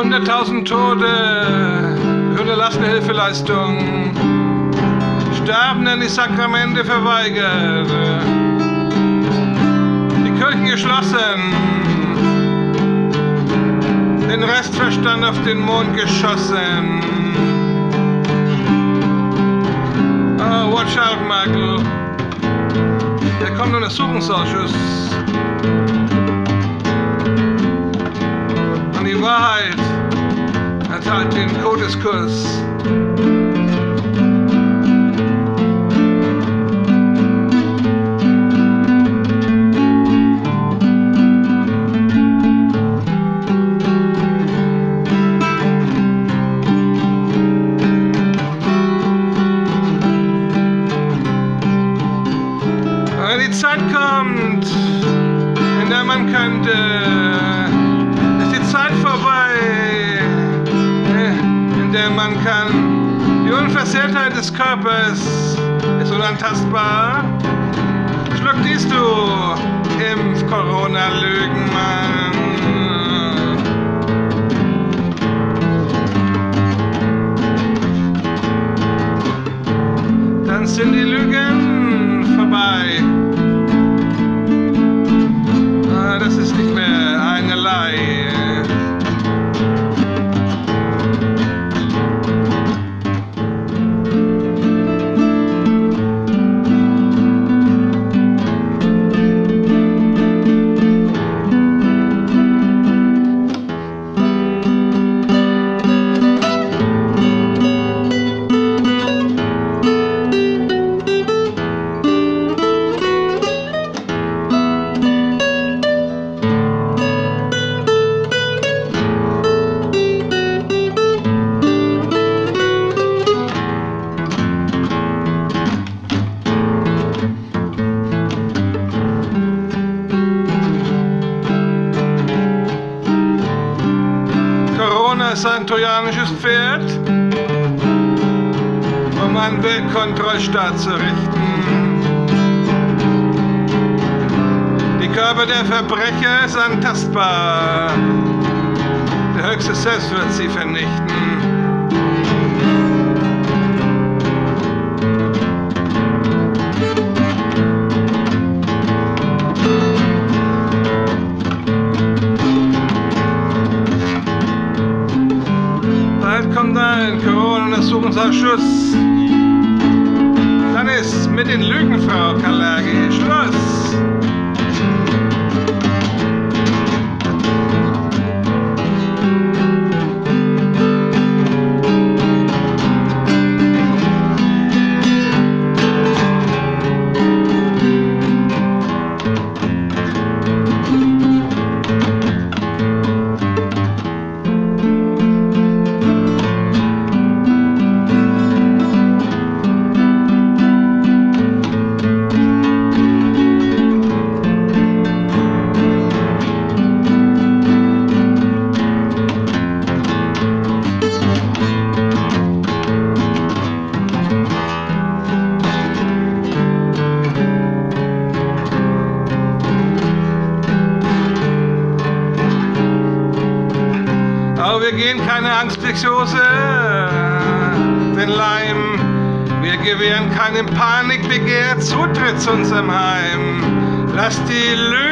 100.000 Tote für unterlassene Hilfeleistung. Sterbenden die Sakramente verweigert. Die Kirchen geschlossen. Den Restverstand auf den Mond geschossen. Oh, watch out, Michael. Da kommt ein Untersuchungsausschuss. Und die Wahrheit erteilt den Todeskuss. Die Zeit kommt, in der man könnte, ist die Zeit vorbei, in der man kann. Die Unversehrtheit des Körpers ist unantastbar. Schluck dies du, Impf-Corona-Lügenmann. Dann sind die Lügen vorbei. Das ist nicht mehr eine Leihe. Ist ein trojanisches Pferd, um einen Weltkontrollstaat zu richten. Die Körper der Verbrecher ist antastbar. Der höchste Selbst wird sie vernichten. Kommt ein Corona-Untersuchungsausschuss. Dann ist mit den Lügen, Frau Kalergi, Schluss. Aber wir gehen keine Angstpsychose, den Leim. Wir gewähren keinem Panikbegehr Zutritt zu unserem Heim. Lasst die Lügen